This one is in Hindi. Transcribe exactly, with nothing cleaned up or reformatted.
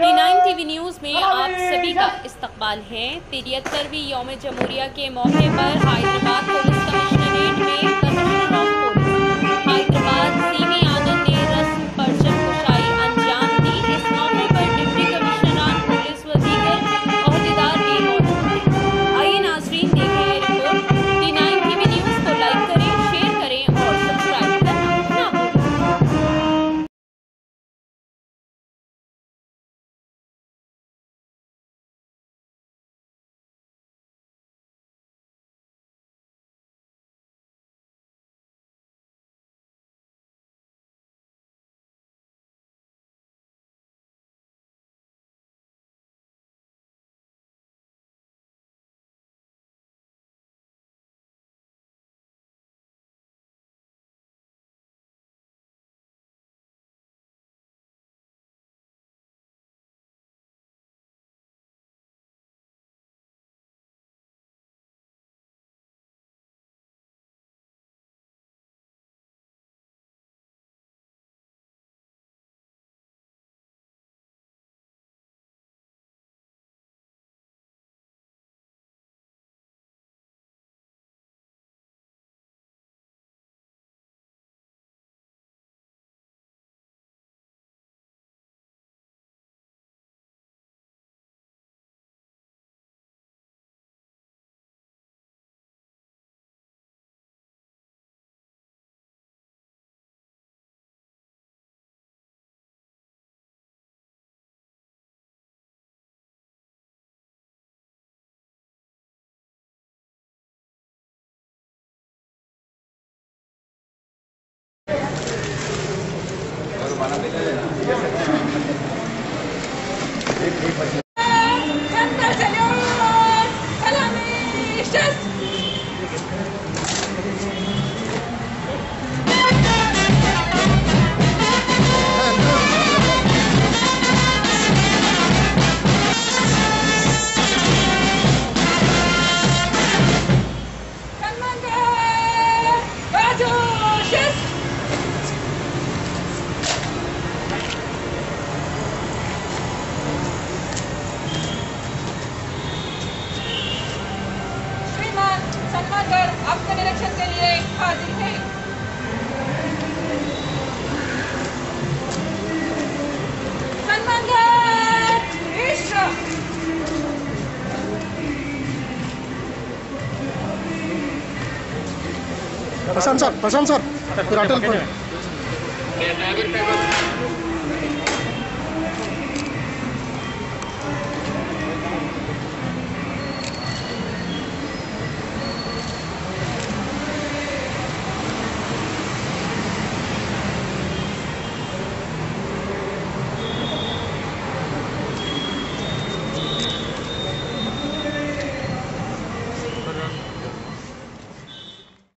टी नाइन टीवी न्यूज़ में आप सभी का इस्तकबाल है। तिहत्तरवीं यौम जमहूरिया के मौके पर हैदराबाद पुलिस कमिश्नरेट में commissioner of police Hyderabad C V Anand ने रस्म परचम कुशाई अंजाम दी। इस मौके पर डिप्टी कमिश्नर पुलिस व दीगर अहदेदार भी मौजूद थे। आइए नाजरीन, देखें ये रिपोर्ट। टी नाइन टीवी न्यूज़ को लाइक करें, शेयर करें और सब्सक्राइब करना ना भूलें। आपके निरीक्षण के लिए हाजिर है। प्रशांत सर, प्रशांत सर,